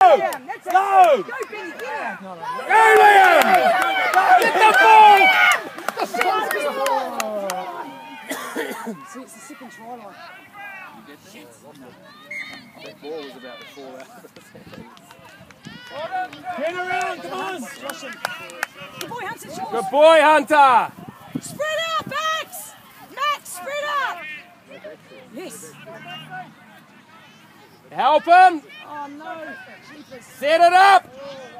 Liam! That's it! Go! Go, Benny! Get him! Go, Liam! Get the ball! See, it's the second try line. That ball was about to fall out of his hands. Turn around, come on! Good boy, Hunter, short. Good boy, Hunter! Spread out, Max! Max, spread out! Yes. Help him! Oh, no. Jeepers. Set it up!